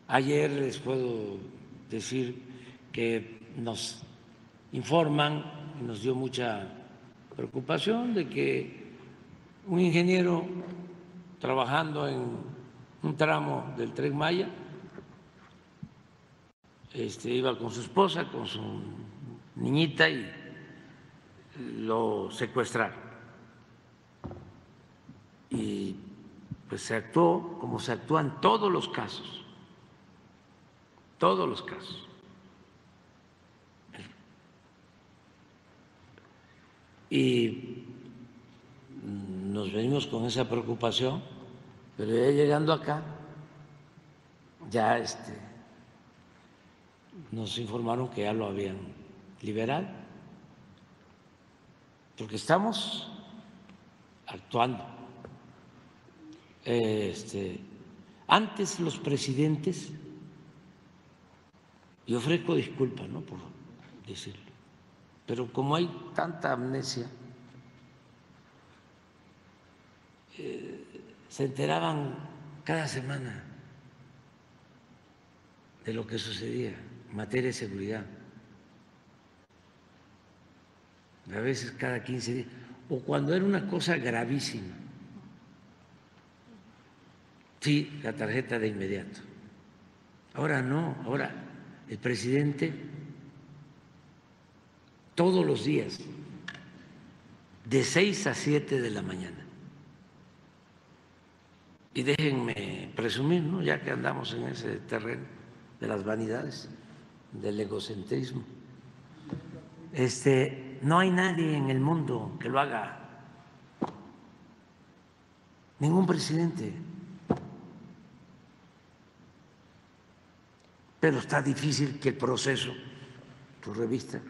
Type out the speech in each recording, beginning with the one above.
Ayer les puedo decir que nos informan, y nos dio mucha preocupación de que un ingeniero trabajando en un tramo del Tren Maya iba con su esposa, con su niñita y lo secuestraron. Y pues se actuó como se actúa en todos los casos, todos los casos. Y nos venimos con esa preocupación, pero ya llegando acá, ya nos informaron que ya lo habían liberado, porque estamos actuando. Antes los presidentes, y ofrezco disculpas, ¿no?, por decirlo, pero como hay tanta amnesia, se enteraban cada semana de lo que sucedía en materia de seguridad, a veces cada 15 días, o cuando era una cosa gravísima, sí, la tarjeta de inmediato. Ahora no, ahora el presidente todos los días, de 6 a 7 de la mañana. Y déjenme presumir, ¿no?, ya que andamos en ese terreno de las vanidades, del egocentrismo, no hay nadie en el mundo que lo haga, ningún presidente. Pero está difícil que el proceso, tu revista,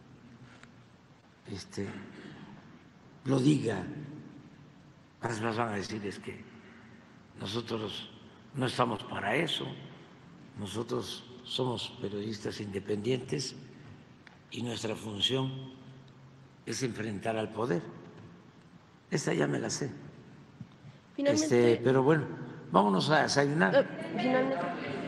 lo diga. Más van a decir es que nosotros no estamos para eso, nosotros somos periodistas independientes y nuestra función es enfrentar al poder. Esta ya me la sé. Finalmente, pero bueno, vámonos a desayunar. finalmente,